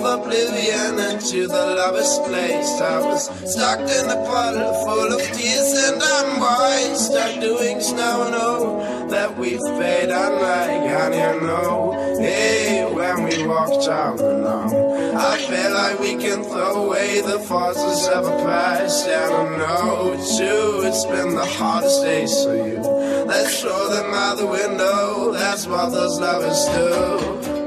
oblivion into the lover's place. I was stuck in a puddle full of tears, and I'm wise. Start doing now know that we've paid unlike, and you know, hey, when we walked out alone, I feel like we can throw away the forces of a past. And I know too, it's been the hardest days for you. Let's throw them out the window, that's what those lovers do.